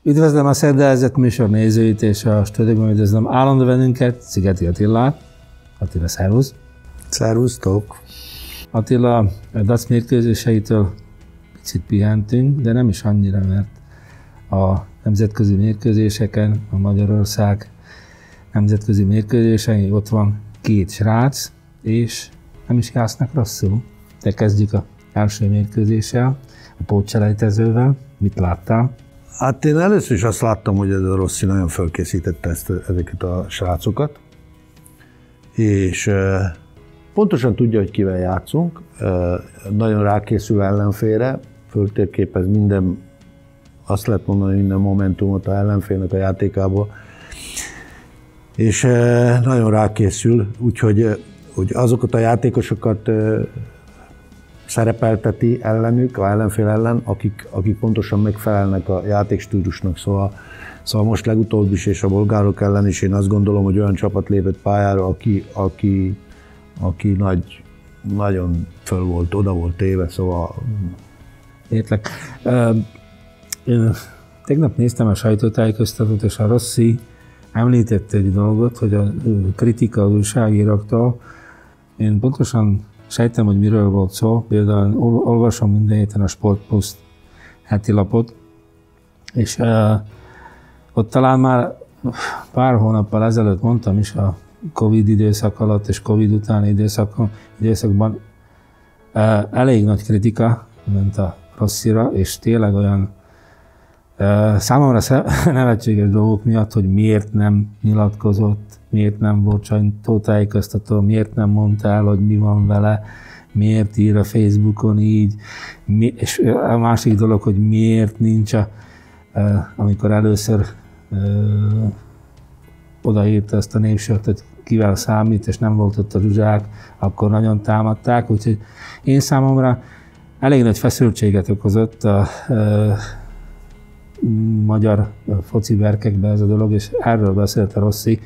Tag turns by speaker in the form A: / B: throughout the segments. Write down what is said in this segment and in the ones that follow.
A: Üdvözlöm a Szerdahelyezott műsor nézőit és a stúdióban üdvözlöm állandó vendünket, Szigeti Attilát. Attila, szervusz!
B: Szervusztok!
A: Attila, a DAC mérkőzéseitől picit pihentünk, de nem is annyira, mert a nemzetközi mérkőzéseken, a Magyarország nemzetközi mérkőzésein ott van két srác, és nem is játsznak rosszul. De kezdjük az első mérkőzéssel, a pótselejtezővel. Mit láttál?
B: Hát én először is azt láttam, hogy ez a Rossi nagyon fölkészítette ezeket a srácokat, és pontosan tudja, hogy kivel játszunk, nagyon rákészül ellenfélre, föltérképez minden, azt lehet mondani, minden momentumot a ellenfélnek a játékából, és nagyon rákészül, úgyhogy hogy azokat a játékosokat szerepelteti ellenük, a ellenfél ellen, akik pontosan megfelelnek a játékstílusnak. Szóval most legutóbb is, és a bolgárok ellen is én azt gondolom, hogy olyan csapat lépett pályára, aki nagyon föl volt, oda volt téve, szóval...
A: Értlek. Én tegnap néztem a sajtótájékoztatót, és a Rossi említette egy dolgot, hogy a kritika újságíróktól, én pontosan sejtem, hogy miről volt szó, például olvasom minden héten a Sportpost heti lapot, és ott talán már pár hónappal ezelőtt mondtam is a Covid időszak alatt és Covid utáni időszakban elég nagy kritika ment a Rossira, és tényleg olyan számomra nevetséges dolgok miatt, hogy miért nem nyilatkozott, miért nem volt sajtótájékoztató, miért nem mondta el, hogy mi van vele, miért ír a Facebookon így, és a másik dolog, hogy miért nincs, amikor először odaírta ezt a névsort, hogy kivel számít, és nem volt ott a Zsuzsák, akkor nagyon támadták, úgyhogy én számomra elég nagy feszültséget okozott a magyar foci berkekbe ez a dolog, és erről beszélt a Rossi.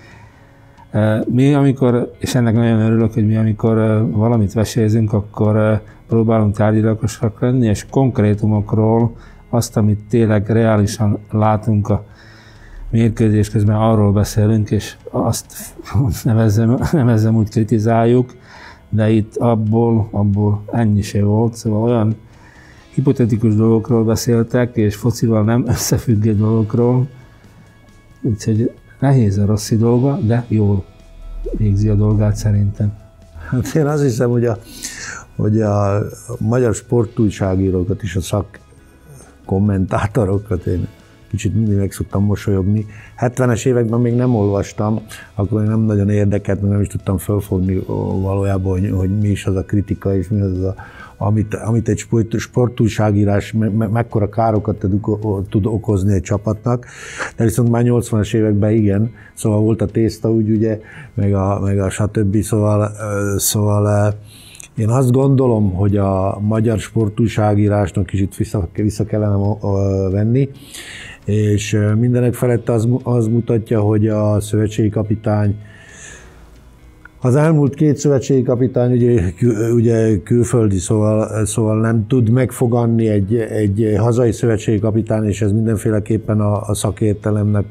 A: Mi amikor, és ennek nagyon örülök, hogy mi amikor valamit vesézünk, akkor próbálunk tárgyilakosak lenni, és konkrétumokról azt, amit tényleg reálisan látunk a mérkőzés közben, arról beszélünk, és azt nevezzem úgy kritizáljuk, de itt abból ennyi se volt, szóval olyan hipotetikus dolgokról beszéltek, és focival nem összefüggő dolgokról, úgyhogy nehéz a Rossi dolga, de jól végzi a dolgát szerintem.
B: Hát én azt hiszem, hogy a magyar sportújságírókat és a szakkommentátorokat én kicsit mindig meg szoktam mosolyogni. 70-es években még nem olvastam, akkor nem nagyon érdekelt, mert nem is tudtam felfogni valójában, hogy mi is az a kritika, és mi az amit egy sportújságírás mekkora károkat tud okozni egy csapatnak, de viszont már 80-as években igen, szóval volt a tészta úgy, ugye, meg a stb. Szóval én azt gondolom, hogy a magyar sportújságírásnak kicsit vissza kellene venni, és mindenek felett az mutatja, hogy a szövetségi kapitány, az elmúlt két szövetségi kapitány ugye külföldi, szóval nem tud megfoganni egy hazai szövetségi kapitány, és ez mindenféleképpen a szakértelemnek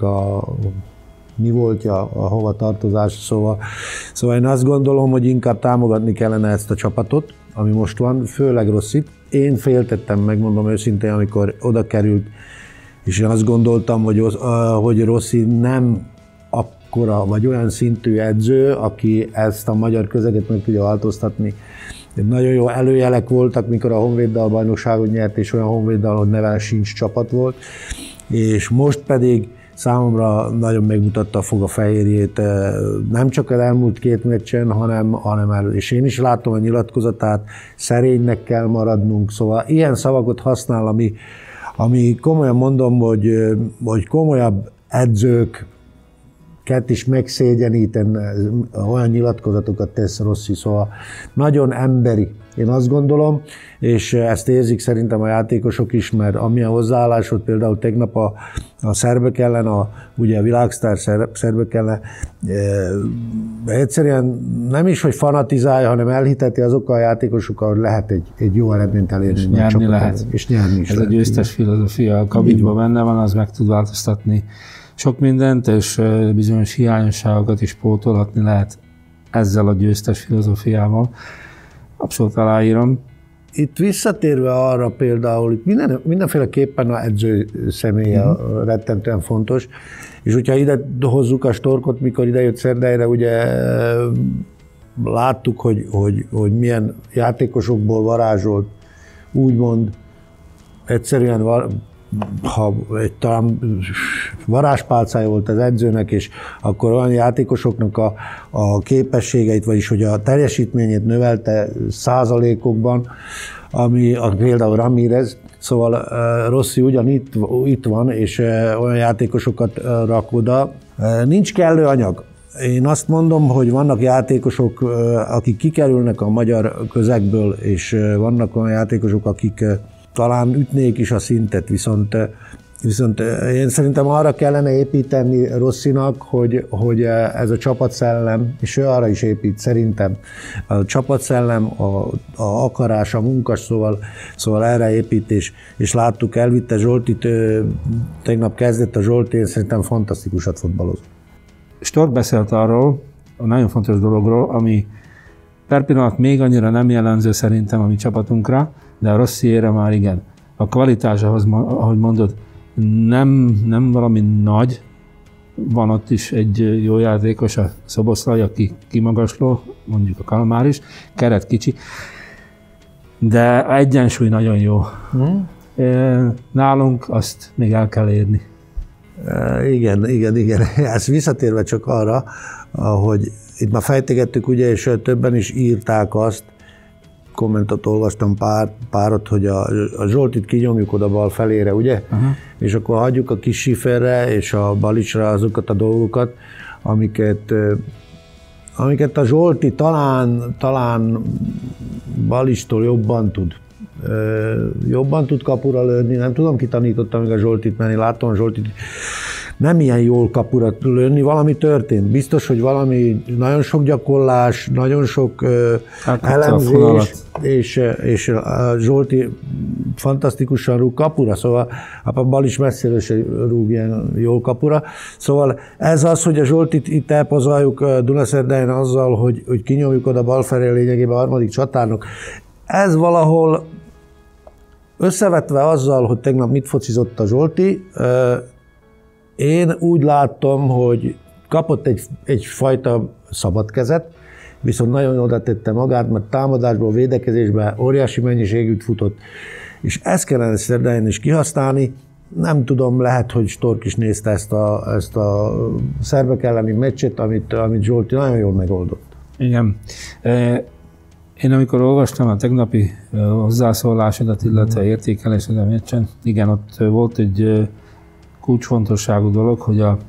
B: mi voltja, a hova tartozás. Szóval én azt gondolom, hogy inkább támogatni kellene ezt a csapatot, ami most van, főleg Rossit. Én féltettem, megmondom őszintén, amikor oda került, és én azt gondoltam, hogy Rossi nem akkora, vagy olyan szintű edző, aki ezt a magyar közeget meg tudja változtatni. Nagyon jó előjelek voltak, mikor a Honvéddal bajnokságot nyert, és olyan Honvéddal, hogy neve sincs csapat volt, és most pedig számomra nagyon megmutatta a fogafehérjét, nem csak az elmúlt két meccsen, hanem és én is látom a nyilatkozatát, szerénynek kell maradnunk, szóval ilyen szavakat használ, ami komolyan mondom, hogy komolyabb edzők is megszégyeníteni, olyan nyilatkozatokat tesz Rossi, szóval nagyon emberi, én azt gondolom, és ezt érzik szerintem a játékosok is, mert amilyen hozzáállás volt például tegnap a szerbek ellen, ugye a világsztár szerbek ellen, egyszerűen nem is, hogy fanatizálja, hanem elhiteti azokkal a játékosokkal, hogy lehet egy jó eredményt elérni.
A: És nyerni lehet.
B: És nyerni is
A: ez
B: lehet.
A: A győztes filozófia a kabinban benne van, az meg tud változtatni sok mindent, és bizonyos hiányosságokat is pótolhatni lehet ezzel a győztes filozófiával. Abszolút aláírom.
B: Itt visszatérve arra például, itt mindenféleképpen az edző személye rettentően fontos, és hogyha ide hozzuk a Storkot, mikor ide jött Szerdályra, ugye láttuk, hogy milyen játékosokból varázsolt, úgymond egyszerűen ha talán varázspálcája volt az edzőnek, és akkor olyan játékosoknak a képességeit, vagyis hogy a teljesítményét növelte százalékokban, ami például Ramírez, szóval Rossi itt van, és olyan játékosokat rak oda. Nincs kellő anyag. Én azt mondom, hogy vannak játékosok, akik kikerülnek a magyar közegből, és vannak olyan játékosok, akik talán ütnék is a szintet, viszont én szerintem arra kellene építeni Rossinak, hogy ez a csapatszellem, és ő arra is épít szerintem, a csapatszellem, a akarás, a munkas, szóval erre épít, és láttuk, elvitte Zsoltit, tegnap kezdett a Zsolti, én szerintem fantasztikusat fotbalozott.
A: Stork beszélt arról, a nagyon fontos dologról, ami per pillanat még annyira nem jellemző szerintem a mi csapatunkra, de a Rossiére már igen. A kvalitás, ahogy mondod, nem valami nagy, van ott is egy jó játékos, a Szoboszlai, aki kimagasló, mondjuk a Kalmár is, keret kicsi, de egyensúly nagyon jó. Nálunk azt még el kell érni.
B: Igen. Ezt visszatérve csak arra, hogy itt már fejtegettük, ugye, és többen is írták azt, kommentet olvastam párat, hogy a Zsoltit kinyomjuk oda bal felére, ugye? És akkor hagyjuk a kis Schifferre és a Balicsra azokat a dolgokat, amiket a Zsolti talán Balistól jobban tud kapura lőni. Nem tudom, ki tanította még a Zsoltit menni, látom a Zsoltit nem ilyen jól kapura lőni, valami történt. Biztos, hogy valami nagyon sok gyakorlás, nagyon sok elemzés, és a Zsolti fantasztikusan rúg kapura, szóval a bal is messziről se rúg ilyen jól kapura. Szóval ez az, hogy a Zsoltit itt elpazarjuk Dunaszerdahelyen azzal, hogy kinyomjuk oda bal felé lényegében a harmadik csatárnak. Ez valahol összevetve azzal, hogy tegnap mit focizott a Zsolti, én úgy láttam, hogy kapott egyfajta szabad kezet, viszont nagyon oda tette magát, mert támadásból, védekezésben óriási mennyiségűt futott, és ezt kellene Szerdahelyen is kihasználni. Nem tudom, lehet, hogy Stork is nézte ezt a szerbek elleni meccset, amit Zsolti nagyon jól megoldott.
A: Igen. Én amikor olvastam a tegnapi hozzászólásodat, illetve értékelésed a meccsen, igen, ott volt egy kulcsfontosságú dolog, hogy a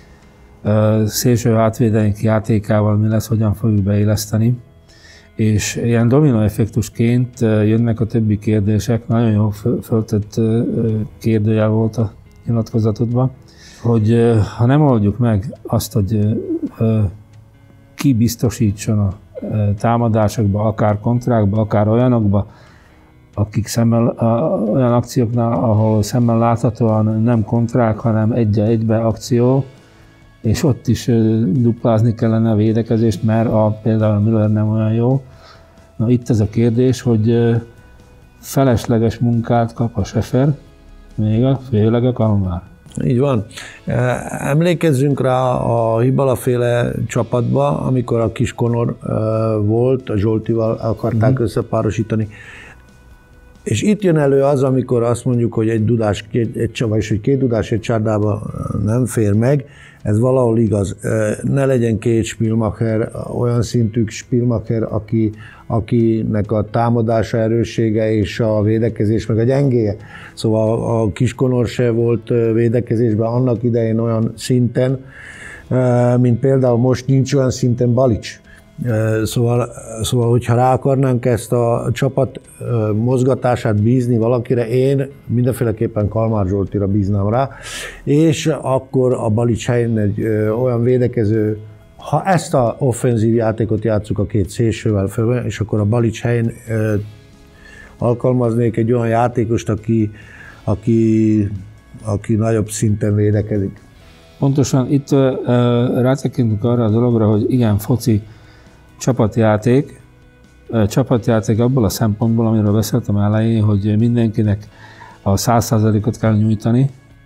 A: szélső hátvédeink játékával mi lesz, hogyan fogjuk beilleszteni. És ilyen dominó effektusként jönnek a többi kérdések, nagyon jó föltett kérdőjel volt a nyilatkozatodban, hogy ha nem oldjuk meg azt, hogy ki biztosítson a támadásokba, akár kontrákba, akár olyanokba, akik olyan akcióknál, ahol szemmel láthatóan nem kontrák, hanem egybe akció, és ott is duplázni kellene a védekezést, mert például a Müller nem olyan jó. Na itt ez a kérdés, hogy felesleges munkát kap a Schäfer, főleg a Kalmár.
B: Így van. Emlékezzünk rá a Hibala-féle csapatba, amikor a kis Conor volt, a Zsoltival akarták összepárosítani. És itt jön elő az, amikor azt mondjuk, hogy egy dudás, két dudás egy csárdába nem fér meg, ez valahol igaz. Ne legyen két Spielmacher, olyan szintű Spielmacher, akinek a támadása erőssége és a védekezés meg a gyengéje. Szóval a kis Conor se volt védekezésben annak idején olyan szinten, mint például most nincs olyan szinten Balics. Szóval, hogyha rá akarnánk ezt a csapat mozgatását bízni valakire, én mindenféleképpen Kalmár Zsoltira bíznám rá, és akkor a Balics helyén egy olyan védekező, ha ezt a offenzív játékot játsszuk a két szélsővel föl, és akkor a Balics helyén alkalmaznék egy olyan játékost, aki nagyobb szinten védekezik.
A: Pontosan itt rátekintünk arra a dologra, hogy igen, foci csapatjáték abból a szempontból, amiről beszéltem elején, hogy mindenkinek a 100%-ot kell nyújtani,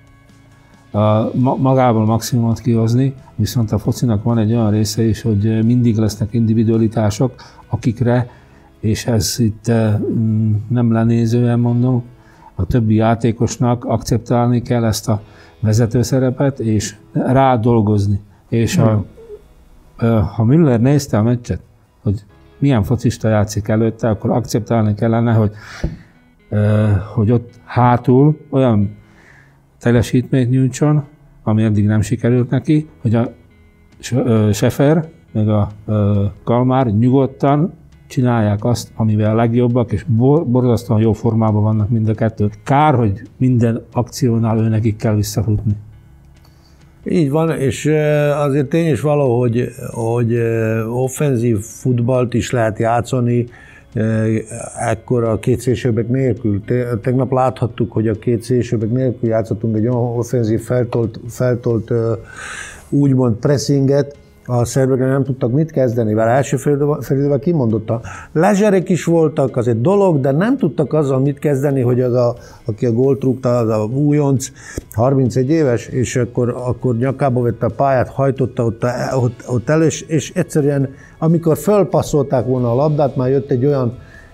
A: magából maximumot kihozni, viszont a focinak van egy olyan része is, hogy mindig lesznek individualitások, akikre, és ez itt nem lenézően mondom, a többi játékosnak akceptálni kell ezt a vezetőszerepet, és rá dolgozni. És ha Müller nézte a meccset, hogy milyen focista játszik előtte, akkor akceptálni kellene, hogy ott hátul olyan teljesítményt nyújtson, ami eddig nem sikerült neki, hogy a Schäfer meg a Kalmár nyugodtan csinálják azt, amivel a legjobbak, és borzasztóan jó formában vannak mind a kettő. Kár, hogy minden akciónál ő nekik kell visszafutni.
B: Így van, és azért tény is való, hogy offenzív futballt is lehet játszani ekkor a két szélsőbek nélkül. Tegnap láthattuk, hogy a két szélsőbek nélkül játszottunk egy olyan offenzív feltolt úgymond pressinget, a szerbek nem tudtak mit kezdeni, mert első félidőben kimondottan. Lezserek is voltak, az egy dolog, de nem tudtak azzal mit kezdeni, hogy aki a gólt rúgta, az a újonc, 31 éves, és akkor nyakába vette a pályát, hajtotta ott elő, és egyszerűen, amikor fölpasszolták volna a labdát, már jött egy olyan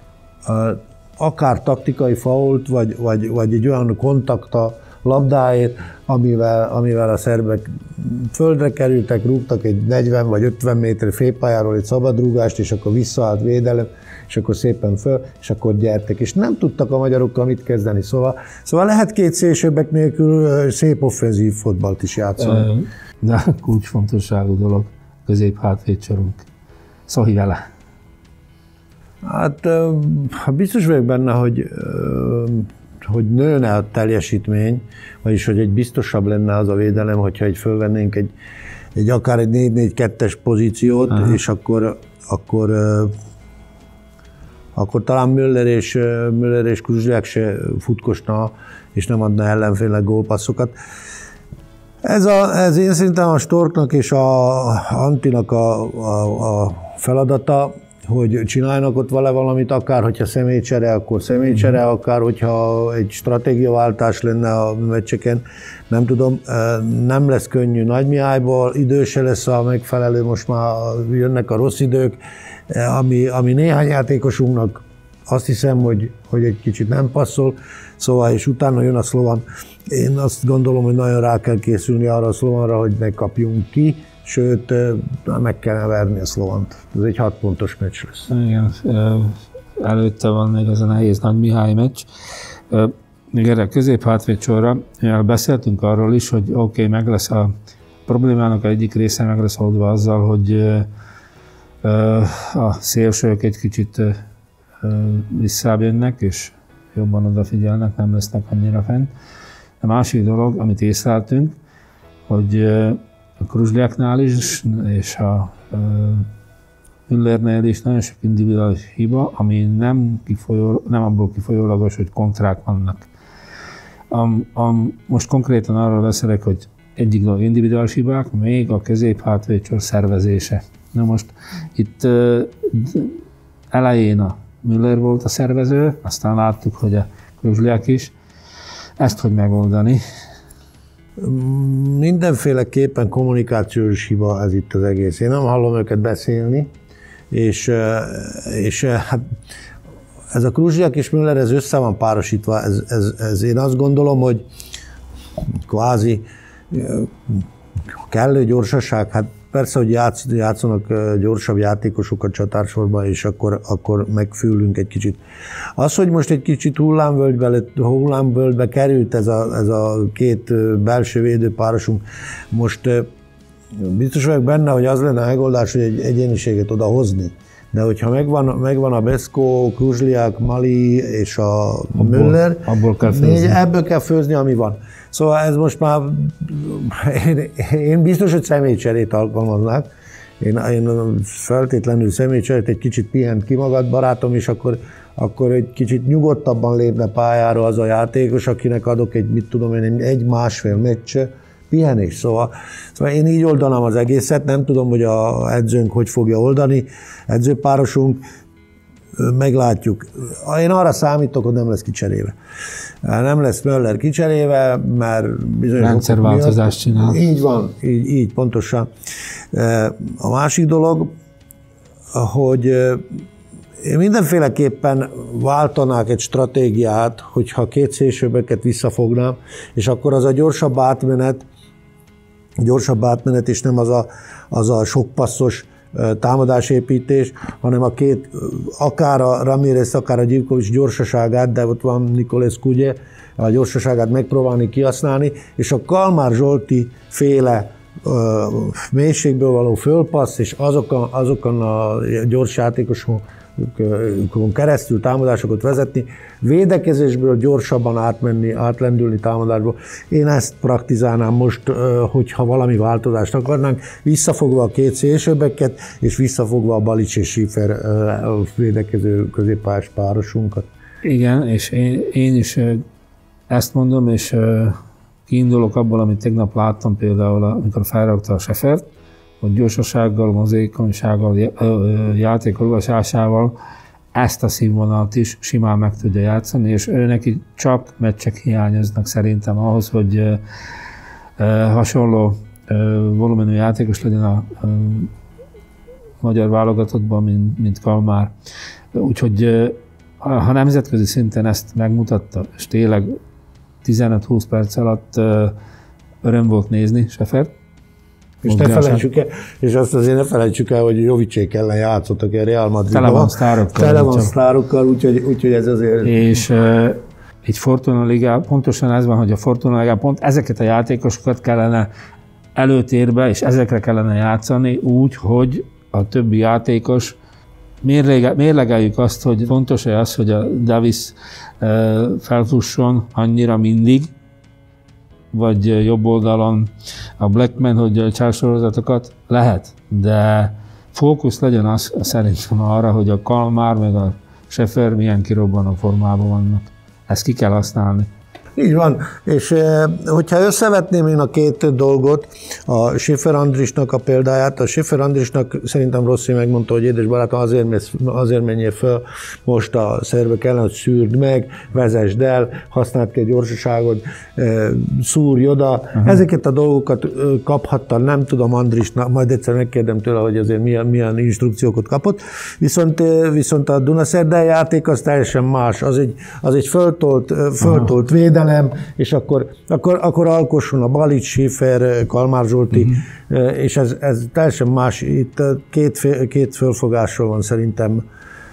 B: akár taktikai fault, vagy egy olyan kontakt a labdáért, amivel a szerbek földre kerültek, rúgtak egy 40 vagy 50 méter félpályáról egy szabadrúgást, és akkor visszaállt védelem, és akkor szépen föl, és akkor gyertek. És nem tudtak a magyarokkal mit kezdeni. Szóval lehet két szélsőbbek nélkül szép offenzív fotballt is játszani.
A: De kulcsfontosságú dolog, közép-hátvédsorunk. Szohi vele.
B: Hát biztos vagyok benne, hogy nőne a teljesítmény, vagyis hogy egy biztosabb lenne az a védelem, hogyha fölvennénk akár egy 4-4-2-es pozíciót, aha, és akkor talán Müller és Kruzsliák se futkosna, és nem adna ellenfélnek gólpasszokat. Ez én szerintem a Storknak és a Antinak a feladata, hogy csináljanak ott vele valamit, akár hogyha személycsere, akkor személycsere, akár hogyha egy stratégiaváltás lenne a meccseken. Nem tudom, nem lesz könnyű Nagymihályból, idő se lesz a megfelelő, most már jönnek a rossz idők, ami néhány játékosunknak azt hiszem, hogy egy kicsit nem passzol, szóval és utána jön a Szlovan. Én azt gondolom, hogy nagyon rá kell készülni arra a Szlovanra, hogy ne kapjunk ki, sőt, meg kellene verni a Szlovant. Ez egy 6 pontos meccs lesz.
A: Igen, előtte van még az a nehéz Nagymihály meccs. Még erre a közép-hátvédsorra beszéltünk arról is, hogy oké, meg lesz a problémának egyik része meg lesz oldva azzal, hogy a szélsők egy kicsit visszább jönnek, és jobban odafigyelnek, nem lesznek annyira fent. A másik dolog, amit észleltünk, hogy a Kruzsliáknál is, és a Müllernél is nagyon sok individuális hiba, ami nem abból kifolyólagos, hogy kontrák vannak. Most konkrétan arról beszélek, hogy egyik dolog individuális hibák, még a közép-hátvédsor szervezése. Na most itt elején a Müller volt a szervező, aztán láttuk, hogy a Kruzsliák is. Ezt hogy megoldani?
B: Mindenféleképpen kommunikációs hiba ez itt az egész. Én nem hallom őket beszélni, és hát ez a Kruzsliák és Müller, ez össze van párosítva. Ez én azt gondolom, hogy kvázi kellő gyorsaság, hát persze, hogy játszanak gyorsabb játékosok a csatársorban, és akkor megfülünk egy kicsit. Az, hogy most egy kicsit hullámvölgybe került ez a két belső védőpárosunk, most Biztos vagyok benne, hogy az lenne a megoldás, hogy egy egyéniséget odahozni. De hogyha megvan a Besko, Kruzsliák, Mali és a Müller, ebből kell főzni, ami van. Szóval ez most már, én biztos, hogy személycserét alkalmaznák. Én feltétlenül személycserét, egy kicsit pihent ki magad, barátom, és akkor egy kicsit nyugodtabban lépne pályára az a játékos, akinek adok egy másfél meccs pihenés. Szóval én így oldanám az egészet, nem tudom, hogy a edzőnk hogy fogja oldani, edzőpárosunk, meglátjuk. Én arra számítok, hogy nem lesz kicserélve. Nem lesz Müller kicserélve, mert bizonyos
A: rendszerváltozást csinál.
B: Így van, így pontosan. A másik dolog, hogy én mindenféleképpen váltanák egy stratégiát, hogyha két szélsőbeket visszafognám, és akkor az a gyorsabb átmenet, és nem az a sok passzos támadásépítés, hanem a két, akár a Ramírez, akár a Gyivkovics gyorsaságát, de ott van Niculescu, ugye, a gyorsaságát megpróbálni kihasználni, és a Kalmár Zsolti féle mélységből való fölpassz, és azokon a gyors játékosokon keresztül támadásokat vezetni, védekezésből gyorsabban átlendülni támadásból. Én ezt praktizálnám most, hogyha valami változást akarnánk, visszafogva a két szélsőbeket, és visszafogva a Balics és Schiffer védekező középpályás párosunkat.
A: Igen, és én is ezt mondom, és kiindulok abból, amit tegnap láttam például, amikor felrakta a Schäffert, hogy gyorsasággal, mozékonysággal, játékolvasásával ezt a színvonalat is simán meg tudja játszani, és ő neki csak meccsek hiányoznak szerintem ahhoz, hogy hasonló volumenű játékos legyen a magyar válogatottban, mint Kalmár. Úgyhogy ha nemzetközi szinten ezt megmutatta, és tényleg 15-20 perc alatt öröm volt nézni Schäffert.
B: És ne felejtsük el, és azt azért ne felejtsük el, hogy Jovicsék ellen játszottak a Real Madridban. Tele van sztárokkal, úgyhogy ez azért...
A: És egy Fortuna Ligában, pontosan ez van, hogy a Fortuna Ligában pont ezeket a játékosokat kellene előtérbe, és ezekre kellene játszani úgy, hogy a többi játékos mérlegeljük azt, hogy fontos-e az, hogy a Davis felfusson annyira mindig, vagy jobb oldalon a Blackman, hogy csársorozatokat lehet, de fókusz legyen az szerintem arra, hogy a Kalmár meg a Schäffer milyen kirobbanó formában vannak. Ezt ki kell használni.
B: Így van, és hogyha összevetném én a két dolgot, a Schiffer Andrisnak a példáját, a Schiffer Andrisnak szerintem Rossi megmondta, hogy édes barátom, azért menjél föl most a szervek ellen, hogy szűrd meg, vezesd el, használd ki a gyorsaságot, szúrj oda. Ezeket a dolgokat kaphatta, nem tudom Andrisnak, majd egyszer megkérdem tőle, hogy azért milyen instrukciókat kapott, viszont a Dunaszerdai játék az teljesen más, az egy föltolt védelem, és akkor alkosson a Balics, Schiffer, Kalmár Zsolti, és ez teljesen más. Itt két fölfogásról van szerintem,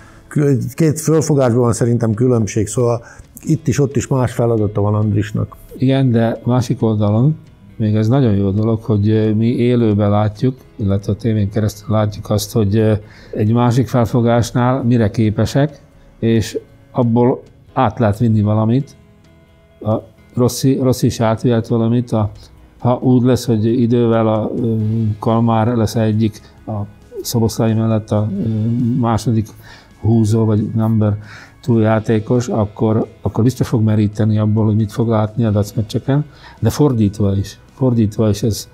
B: két fölfogásban van szerintem különbség, szóval itt is, ott is más feladata van Andrisnak.
A: Igen, de másik oldalon még ez nagyon jó dolog, hogy mi élőben látjuk, illetve a tévén keresztül látjuk azt, hogy egy másik felfogásnál mire képesek, és abból át lehet vinni valamit. A Rossi is átvihet valamit, ha úgy lesz, hogy idővel a Kalmár lesz egyik, a Szoboszlai mellett a második húzó, vagy number túljátékos, akkor biztos fog meríteni abból, hogy mit fog látni a dacmeccseken, de fordítva is ez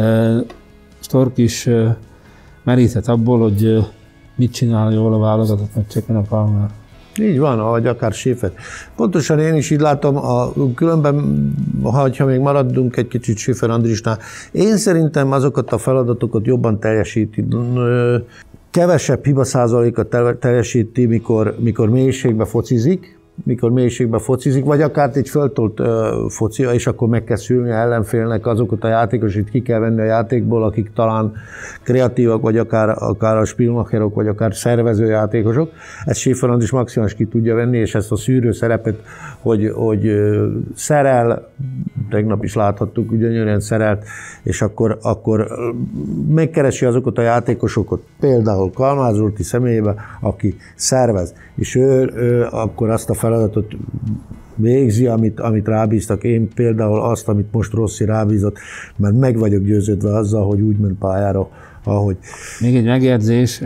A: Stork is meríthet abból, hogy mit csinál jól a válogatott meccseken a Kalmár.
B: Így van, ahogy akár Schiffer. Pontosan én is így látom, különben, ha még maradunk egy kicsit Schiffer Andrisnál, én szerintem azokat a feladatokat jobban teljesíti, kevesebb hibaszázalékat teljesíti, mikor mélységbe focizik, mikor mélységben focizik, vagy akár egy föltolt foci, és akkor meg kell szülni ellenfélnek azokat a játékosit, ki kell venni a játékból, akik talán kreatívak, vagy akár a spielmacherok, vagy akár szervező játékosok. Ezt Schäfer is maximális ki tudja venni, és ezt a szűrő szerepet, hogy szerel, tegnap is láthattuk, gyönyörűen szerelt, és akkor megkeresi azokat a játékosokat, például Kalmár Zsolti személyében, aki szervez, és ő akkor azt a feladatot végzi, amit rábíztak. Én például azt, amit most Rossi rábízott, mert meg vagyok győződve azzal, hogy úgy ment pályára, ahogy.
A: Még egy megjegyzés,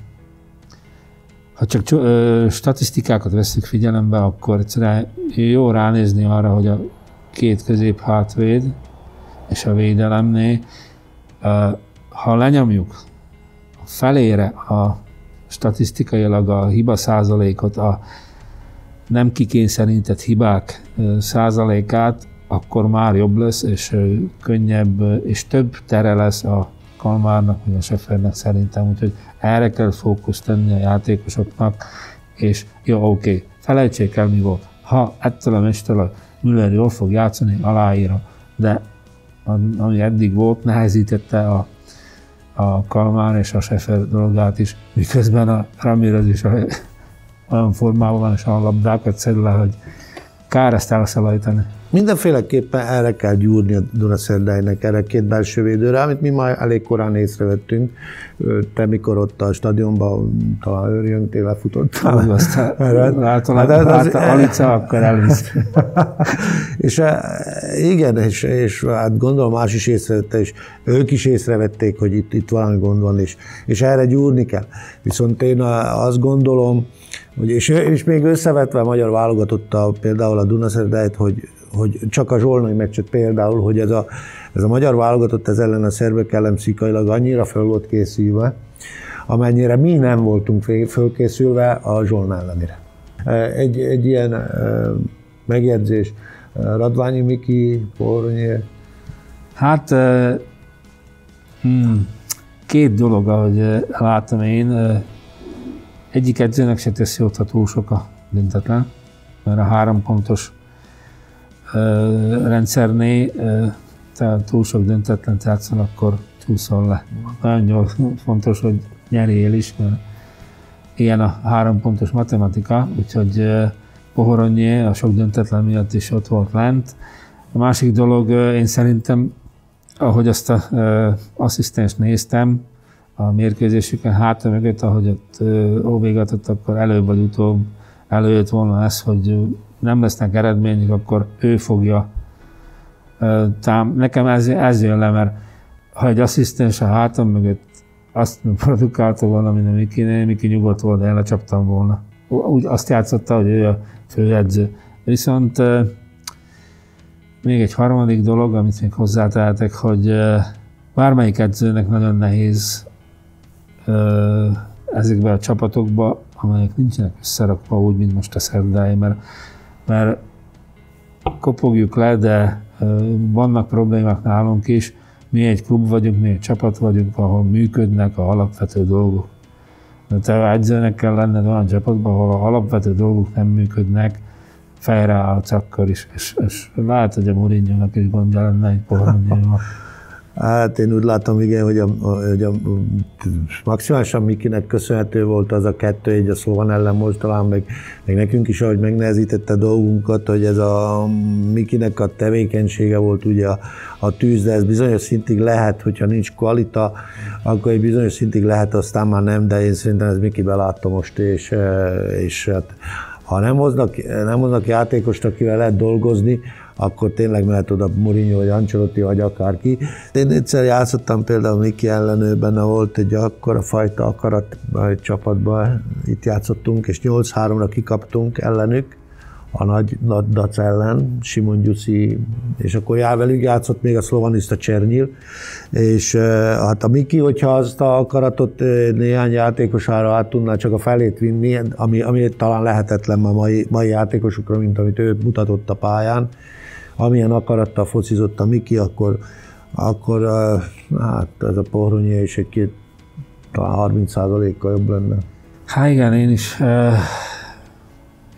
A: ha csak statisztikákat veszünk figyelembe, akkor egyszerűen jó ránézni arra, hogy a két középhátvéd és a védelemnél, ha lenyomjuk felére a statisztikailag a hiba százalékot, a nem kikényszerített hibák százalékát, akkor már jobb lesz, és könnyebb, és több tere lesz a Kalmárnak, vagy a Schäfernek szerintem, úgyhogy erre kell fókuszt tenni a játékosoknak, és jó, oké, felejtsék el, mi volt. Ha ettől a mecstől a Müller jól fog játszani, aláírja, de ami eddig volt, nehezítette a Kalmár és a Schäfer dolgát is, miközben a Ramirez is olyan formában van, és olyan labdákat szed le, hogy kár ezt elszalajtani.
B: Mindenféleképpen erre kell gyúrni a Dunaszerdeinek, erre két belső védőre, amit mi már elég korán észrevettünk. Te mikor ott a stadionban talán őrjöngtél, lefutottál.
A: Úgy, aztán Alica, akkor elvisz.
B: És igen, és hát gondolom más is észrevette, és ők is észrevették, hogy itt valami gond van, és erre gyúrni kell. Viszont én azt gondolom, hogy és még összevetve a magyar válogatottal például a Dunaszerdeit, hogy csak a zsolnai meccset például, hogy ez a magyar válogatott ez ellen a szerbek ellen pszichailag annyira föl volt készülve, amennyire mi nem voltunk fölkészülve a Zsolna ellenére. Egy ilyen megjegyzés, Radványi Miki, Pohoronyé.
A: Hát két dolog, ahogy látom én, egyik edzőnek se teszi ott, ha túl sok a döntetlen, mert a 3 pontos rendszernél, tehát túl sok döntetlen játszol, akkor csúszol le. Nagyon fontos, hogy nyerjél is, mert ilyen a 3 pontos matematika, úgyhogy Pohoronyé a sok döntetlen miatt is ott volt lent. A másik dolog, én szerintem, ahogy azt az asszisztenst néztem, a mérkőzésüken hátra mögött, ahogy ott óvégatott, akkor előbb vagy utóbb előjött volna ez, hogy nem lesznek eredmények, akkor ő fogja. Nekem ez jön le, mert ha egy asszisztens a hátam mögött azt produkálta volna, mint a Miki nyugodt volt, de lecsaptam volna. Úgy azt játszotta, hogy ő a főedző. Viszont még egy harmadik dolog, amit még hozzátehetek, hogy bármelyik edzőnek nagyon nehéz ezekben a csapatokban, amelyek nincsenek összerakva úgy, mint most a szerdái, mert kopogjuk le, de vannak problémák nálunk is. Mi egy klub vagyunk, mi egy csapat vagyunk, ahol működnek a alapvető dolgok. De te edzőnek kell lenned olyan csapatban, ahol a alapvető dolgok nem működnek, fejreállsz akkor is, és lehet, hogy a Mourinho-nak is gondja lenne egy Pohoronyéval.
B: Hát én úgy látom, igen, hogy a maximálisan Mikinek köszönhető volt az a 2-1 a Szlovan ellen most, talán meg nekünk is, ahogy megnehezítette dolgunkat, hogy ez a Mikinek a tevékenysége volt ugye a tűz, de ez bizonyos szintig lehet, hogyha nincs kvalita, akkor egy bizonyos szintig lehet, aztán már nem, de én szerintem ez Miki belátta most, és hát, ha nem hoznak játékost, akivel lehet dolgozni, akkor tényleg mehet oda Mourinho, vagy Ancelotti, vagy akárki. Én egyszer játszottam például Miki ellen, benne volt egy akkora fajta akarat egy csapatban, itt játszottunk, és 8-3-ra kikaptunk ellenük, a nagy Dac ellen, Simon Gyuszi, és akkor velük játszott még a szlovanista Csernyil, és hát a Miki, hogyha azt a akaratot néhány játékosára át tudná csak a felét vinni, ami talán lehetetlen a mai játékosokra, mint amit ő mutatott a pályán, amilyen akarattal focizott a Miki, akkor hát ez a Pohoronyé is egy talán 30%-kal jobb lenne.
A: Hát igen, én is.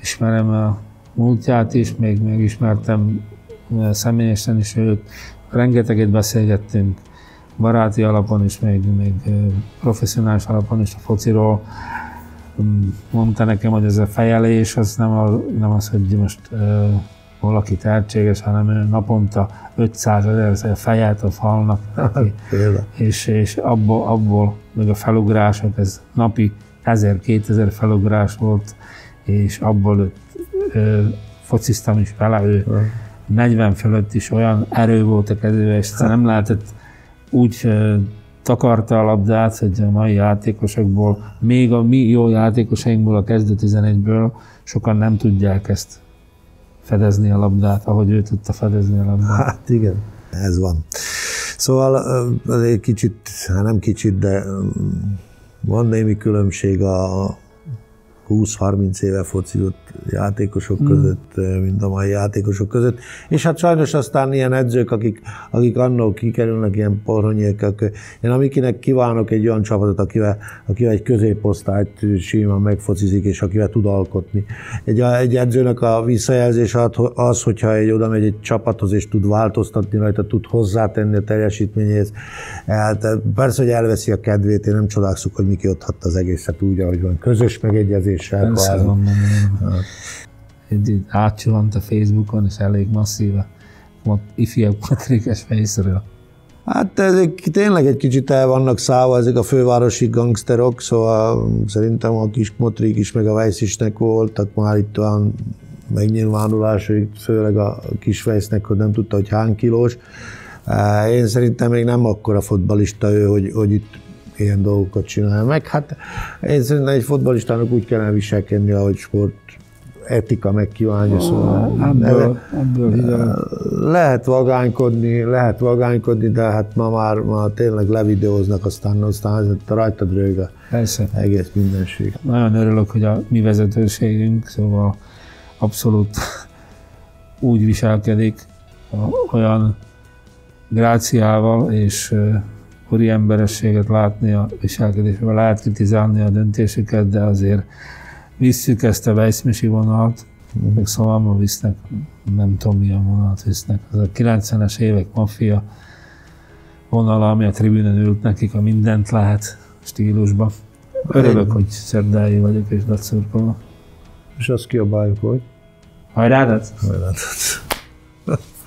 A: ismerem a múltját is, még megismertem személyesen is őt. Rengeteget beszélgettünk baráti alapon is, még professzionális alapon is a fociról. Mondta nekem, hogy ez a fejelés, az nem az, hogy most valaki tehetséges, hanem ő naponta 500 000 fejet a falnak neki. És abból meg a felugrások, ez napi 1000-2000 felugrás volt, és abból fociztam is vele, ő 40 fölött is olyan erő volt a kezébe, és nem lehetett úgy takarta a labdát, hogy a mai játékosokból, még a mi jó játékosainkból, a kezdő 11-ből sokan nem tudják ezt fedezni a labdát, ahogy ő tudta fedezni a labdát.
B: Hát igen, ez van. Szóval egy kicsit, nem kicsit, de van némi különbség a 20-30 éve focizott játékosok között, mint a mai játékosok között. És hát sajnos aztán ilyen edzők, akik annól kikerülnek ilyen porhonyékkel. Én amikinek kívánok egy olyan csapatot, akivel egy középosztályt simán megfocizik, és akivel tud alkotni. Egy edzőnek a visszajelzés az, hogyha oda megy egy csapathoz, és tud változtatni rajta, tud hozzátenni a teljesítményéhez. Hát persze, hogy elveszi a kedvét, én nem csodálkozok, hogy Miki otthatta az egészet úgy, ahogy van. Közös megegyezés.
A: Persze van, átcsuhant a Facebookon, és elég masszív a ifjabb matrikes fejszről.
B: Hát ezek tényleg egy kicsit el vannak szállva, ezek a fővárosi gangsterok, szóval szerintem a kis Motrik is, meg a Weiss-isnek voltak már itt olyan megnyilvánulásai, főleg a kis Weissnek, hogy nem tudta, hogy hány kilós. Én szerintem még nem akkora fotballista ő, hogy itt ilyen dolgokat csinálja meg. Hát én szerintem egy fotballistának úgy kellene viselkedni, ahogy sport etika megkívánja. Szóval
A: ebből
B: lehet vagánykodni, de hát ma már tényleg levideóznak, aztán rajtad rög a egész mindenség.
A: Nagyon örülök, hogy a mi vezetőségünk, szóval abszolút úgy viselkedik, olyan gráciával és úri emberességet látni a viselkedésben, lehet kritizálni a döntésüket, de azért visszük ezt a Weiss-mesi vonalat, meg szóval ma visznek, nem tudom milyen vonalat visznek. Az a 90-es évek maffia vonala, ami a tribünen ült nekik, a mindent lehet stílusba. Örülök, hogy szerdái vagyok és datszurkolok.
B: És azt kiabáljuk, hogy?
A: Hajrádat!
B: Hajrádat!